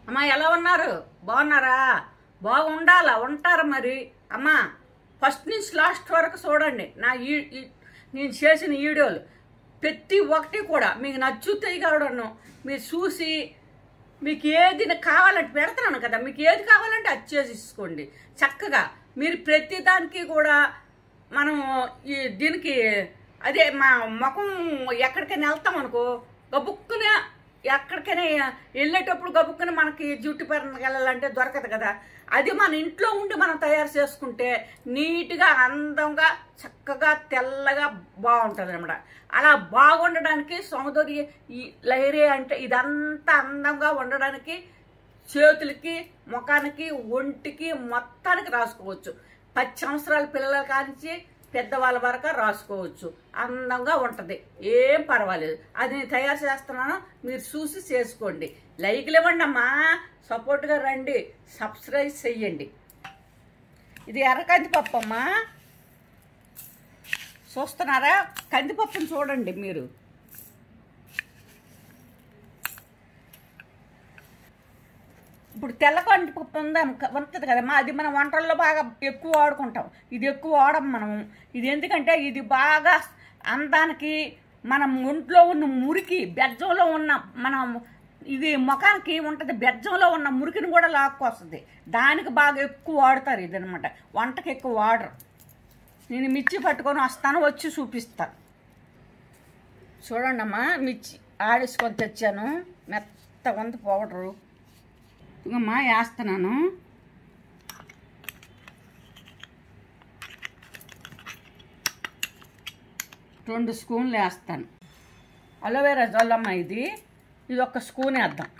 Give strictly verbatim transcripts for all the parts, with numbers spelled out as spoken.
అమ్మా ఎలా ఉన్నారు? బాగున్నారా? బాగుండాలా, ఉంటారు మరి. అమ్మా ఫస్ట్ నుంచి లాస్ట్ వరకు చూడండి నా ఈ నేను చేసిన వీడియోలు ప్రతి ఒక్కటి కూడా మీకు నచ్చుతాయి కావడను. మీరు చూసి మీకు ఏది కావాలంటే పెడతాను కదా, మీకు ఏది కావాలంటే అది చేసేసుకోండి చక్కగా. మీరు ప్రతి దానికి కూడా మనం ఈ దీనికి అదే మా ముఖం ఎక్కడికైనా వెళ్తాం అనుకో గబుక్కునే, ఎక్కడికైనా వెళ్ళేటప్పుడు గబుక్కుని మనకి జుట్టు పెరనికి వెళ్ళాలంటే దొరకదు కదా. అది మన ఇంట్లో ఉండి మనం తయారు చేసుకుంటే నీట్గా అందంగా చక్కగా తెల్లగా బాగుంటుంది అనమాట. అలా బాగుండడానికి సౌందర్య ఈ లైరే అంటే ఇదంతా అందంగా ఉండడానికి చేతులకి, ముఖానికి, ఒంటికి మొత్తానికి రాసుకోవచ్చు. పది సంవత్సరాల పిల్లల కానించి పెద్దవాళ్ళ వరకు రాసుకోవచ్చు. అందంగా ఉంటుంది, ఏం పర్వాలేదు. అది నేను తయారు చేస్తున్నాను, మీరు చూసి చేసుకోండి. లైక్లు ఇవ్వండి అమ్మా, సపోర్ట్గా రండి, సబ్స్క్రైబ్ చెయ్యండి. ఇది ఎర్ర కందిపప్పు అమ్మా, చూస్తున్నారా? కందిపప్పుని చూడండి మీరు. ఇప్పుడు తెల్ల కందిపప్పు ఉందా ఉంటుంది కదమ్మా, అది మనం వంటల్లో బాగా ఎక్కువ వాడుకుంటాం. ఇది ఎక్కువ వాడం మనం. ఇది ఎందుకంటే ఇది బాగా అందానికి, మనం ఒంట్లో ఉన్న మురికి, బెజ్జంలో ఉన్న మనం ఇది ముఖానికి ఉంటుంది, బెజ్జంలో ఉన్న మురికిని కూడా లాక్కొస్తుంది. దానికి బాగా ఎక్కువ వాడతారు ఇది అనమాట. వంటకి ఎక్కువ వాడరు. నేను మిర్చి పట్టుకొని వస్తాను, వచ్చి చూపిస్తాను. చూడండి అమ్మా, మిర్చి ఆడేసుకొని తెచ్చాను, మెత్తగా ఉంది పౌడరు. ఇంకమ్మా వేస్తున్నాను. రెండు స్పూన్లు వేస్తాను. అలోవెరా జల్లమ్మ ఇది, ఇది ఒక స్పూన్ వేద్దాం.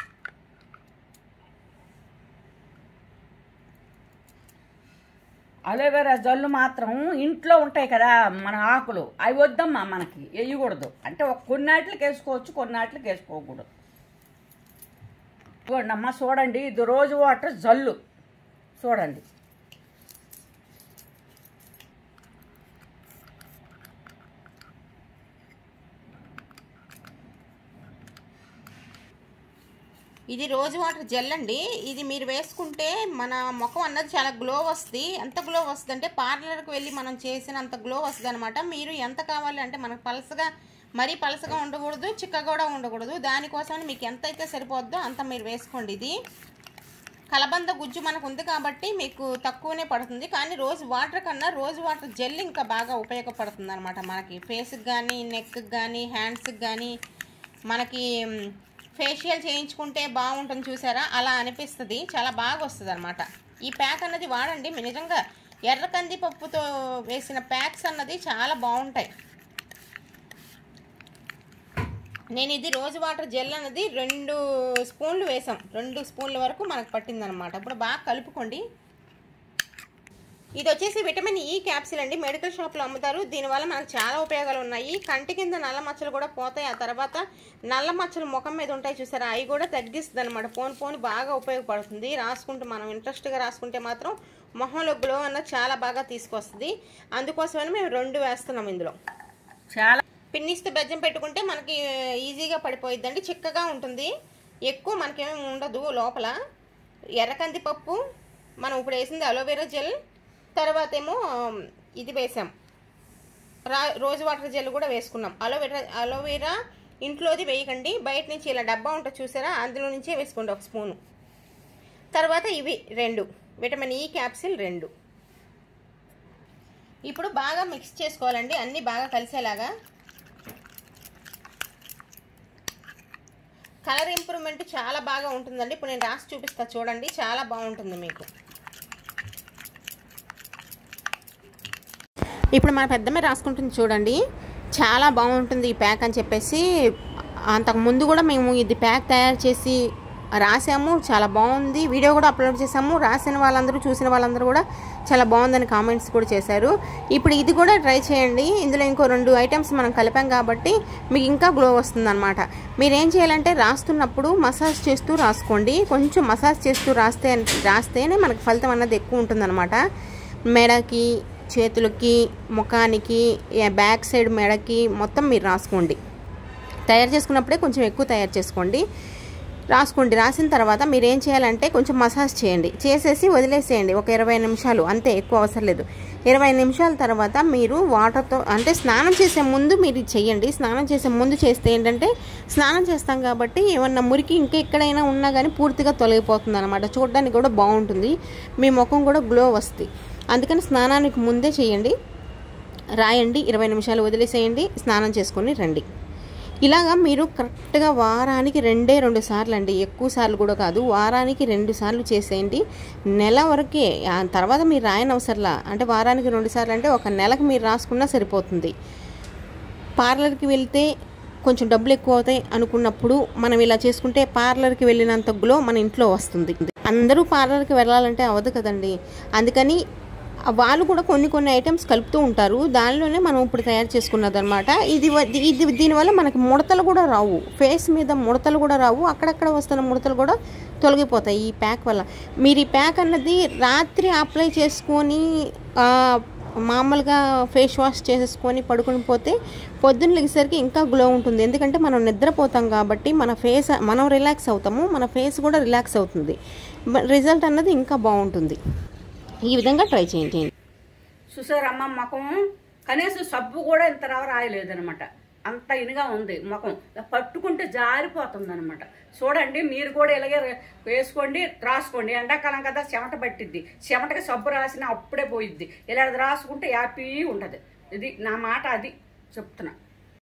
అలోవెరా జల్లు మాత్రం ఇంట్లో ఉంటాయి కదా మన ఆకులు, అవి వద్దమ్మా మనకి, వేయకూడదు. అంటే ఒక కొన్నాట్లకి వేసుకోవచ్చు, కొన్నాట్లకి వేసుకోకూడదు. చూడండి అమ్మ, చూడండి, ఇది రోజు వాటర్ జల్లు చూడండి. ఇది రోజు వాటర్ జెల్ అండి. ఇది మీరు వేసుకుంటే మన ముఖం అన్నది చాలా గ్లో వస్తుంది. ఎంత గ్లో వస్తుంది అంటే పార్లర్కి వెళ్ళి మనం చేసినంత గ్లో వస్తుంది అనమాట. మీరు ఎంత కావాలి అంటే మనకు పలసగా, మరీ పలసగా ఉండకూడదు, చిక్కగా కూడా ఉండకూడదు. దానికోసమని మీకు ఎంత అయితే సరిపోద్దో అంత మీరు వేసుకోండి. ఇది కలబంద గుజ్జు మనకు ఉంది కాబట్టి మీకు తక్కువనే పడుతుంది. కానీ రోజు వాటర్ కన్నా రోజు వాటర్ జెల్ ఇంకా బాగా ఉపయోగపడుతుంది అనమాట. మనకి ఫేస్కి కానీ, నెక్కి కానీ, హ్యాండ్స్కి కానీ, మనకి ఫేషియల్ చేయించుకుంటే బాగుంటుంది చూసారా, అలా అనిపిస్తుంది. చాలా బాగా వస్తుంది అనమాట. ఈ ప్యాక్ అన్నది వాడండి. నిజంగా ఎర్ర కందిపప్పుతో వేసిన ప్యాక్స్ అన్నది చాలా బాగుంటాయి. నేను ఇది రోజు వాటర్ జెల్ అన్నది రెండు స్పూన్లు వేసాం. రెండు స్పూన్ల వరకు మనకు పట్టిందనమాట. ఇప్పుడు బాగా కలుపుకోండి. ఇది వచ్చేసి విటమిన్ ఈ క్యాప్సిల్ అండి. మెడికల్ షాప్లో అమ్ముతారు. దీనివల్ల మనకు చాలా ఉపయోగాలు ఉన్నాయి. కంటి కింద నల్ల మచ్చలు కూడా పోతాయి. ఆ తర్వాత నల్ల మచ్చలు ముఖం మీద ఉంటాయి చూసారా, అవి కూడా తగ్గిస్తుంది అనమాట. పోను పోను బాగా ఉపయోగపడుతుంది. రాసుకుంటూ మనం ఇంట్రెస్ట్గా రాసుకుంటే మాత్రం మొహంలో గ్లో అన్నది చాలా బాగా తీసుకొస్తుంది. అందుకోసమని మేము రెండు వేస్తున్నాం ఇందులో. చాలా పిన్నిస్తూ బెజ్జం పెట్టుకుంటే మనకి ఈజీగా పడిపోయిద్దండి. చిక్కగా ఉంటుంది, ఎక్కువ మనకేమీ ఉండదు లోపల. ఎర్ర కందిపప్పు, మనం ఇప్పుడు వేసింది అలోవెరా జెల్, తర్వాత ఏమో ఇది వేసాం, రా రోజు వాటర్ జెల్ కూడా వేసుకున్నాం. అలోవెరా అలోవెరా ఇంట్లోది వేయకండి, బయట నుంచి ఇలా డబ్బా ఉంటుంది చూసారా, అందులో నుంచే వేసుకోండి ఒక స్పూను. తర్వాత ఇవి రెండు విటమిన్ ఈ క్యాప్సిల్ రెండు. ఇప్పుడు బాగా మిక్స్ చేసుకోవాలండి, అన్నీ బాగా కలిసేలాగా. కలర్ ఇంప్రూవ్మెంట్ చాలా బాగా ఉంటుందండి. ఇప్పుడు నేను రాసి చూపిస్తా చూడండి, చాలా బాగుంటుంది మీకు. ఇప్పుడు మన పెద్దమ్మ రాసుకుంటుంది చూడండి, చాలా బాగుంటుంది ఈ ప్యాక్ అని చెప్పేసి. అంతకు ముందు కూడా మేము ఇది ప్యాక్ తయారు చేసి రాసాము, చాలా బాగుంది. వీడియో కూడా అప్లోడ్ చేసాము. రాసిన వాళ్ళందరూ, చూసిన వాళ్ళందరూ కూడా చాలా బాగుందని కామెంట్స్ కూడా చేశారు. ఇప్పుడు ఇది కూడా ట్రై చేయండి. ఇందులో ఇంకో రెండు ఐటమ్స్ మనం కలిపాం కాబట్టి మీకు ఇంకా గ్లో వస్తుంది అనమాట. మీరేం చేయాలంటే రాస్తున్నప్పుడు మసాజ్ చేస్తూ రాసుకోండి. కొంచెం మసాజ్ చేస్తూ రాస్తే రాస్తేనే మనకు ఫలితం అన్నది ఎక్కువ ఉంటుందన్నమాట. మెడకి, చేతులకి, ముఖానికి, బ్యాక్ సైడ్ మెడకి మొత్తం మీరు రాసుకోండి. తయారు చేసుకున్నప్పుడే కొంచెం ఎక్కువ తయారు చేసుకోండి. రాసుకోండి. రాసిన తర్వాత మీరు ఏం చేయాలంటే కొంచెం మసాజ్ చేయండి, చేసేసి వదిలేసేయండి ఒక ఇరవై నిమిషాలు అంతే, ఎక్కువ అవసరం లేదు. ఇరవై నిమిషాల తర్వాత మీరు వాటర్తో అంటే స్నానం చేసే ముందు మీరు చేయండి. స్నానం చేసే ముందు చేస్తే ఏంటంటే స్నానం చేస్తాం కాబట్టి ఏమన్నా మురికి ఇంకా ఎక్కడైనా ఉన్నా కానీ పూర్తిగా తొలగిపోతుంది అనమాట. చూడడానికి కూడా బాగుంటుంది, మీ ముఖం కూడా గ్లో వస్తుంది. అందుకని స్నానానికి ముందే చేయండి, రాయండి, ఇరవై నిమిషాలు వదిలేసేయండి, స్నానం చేసుకొని రండి. ఇలాగా మీరు కరెక్ట్గా వారానికి రెండే రెండు సార్లు అండి, ఎక్కువ సార్లు కూడా కాదు, వారానికి రెండు సార్లు చేసేయండి. నెల వరకే, ఆ తర్వాత మీరు రాయని అవసరంలా. అంటే వారానికి రెండు సార్లు అంటే ఒక నెలకు మీరు రాసుకున్నా సరిపోతుంది. పార్లర్కి వెళ్తే కొంచెం డబ్బులు ఎక్కువ అవుతాయి అనుకున్నప్పుడు మనం ఇలా చేసుకుంటే పార్లర్కి వెళ్ళినంత గ్లో మన ఇంట్లో వస్తుంది. అందరూ పార్లర్కి వెళ్ళాలంటే అవ్వదు కదండి, అందుకని వాళ్ళు కూడా కొన్ని కొన్ని ఐటమ్స్ కలుపుతూ ఉంటారు, దానిలోనే మనం ఇప్పుడు తయారు చేసుకున్నది అనమాట. ఇది ఇది దీనివల్ల మనకి ముడతలు కూడా రావు, ఫేస్ మీద ముడతలు కూడా రావు, అక్కడక్కడ వస్తున్న ముడతలు కూడా తొలగిపోతాయి ఈ ప్యాక్ వల్ల. మీరు ఈ ప్యాక్ అన్నది రాత్రి అప్లై చేసుకొని మామూలుగా ఫేస్ వాష్ చేసుకొని పడుకుని పోతే పొద్దున్న లేచేసరికి ఇంకా గ్లో ఉంటుంది. ఎందుకంటే మనం నిద్రపోతాం కాబట్టి మన ఫేస్ మనం రిలాక్స్ అవుతాము, మన ఫేస్ కూడా రిలాక్స్ అవుతుంది, రిజల్ట్ అన్నది ఇంకా బాగుంటుంది. ఈ విధంగా ట్రై చేయండి. చూసారమ్మ, ముఖం కనీసం సబ్బు కూడా ఇంత రవ రాయలేదనమాట, అంత ఇనిగా ఉంది ముఖం, పట్టుకుంటే జారిపోతుంది అనమాట. చూడండి, మీరు కూడా ఇలాగే వేసుకోండి, రాసుకోండి. ఎండాకాలం కదా చెమట పట్టిద్ది, చెమటకి సబ్బు రాసినా అప్పుడే పోయిద్ది, ఇలా రాసుకుంటే హ్యాపీ ఉంటుంది. ఇది నా మాట, అది చెప్తున్నా.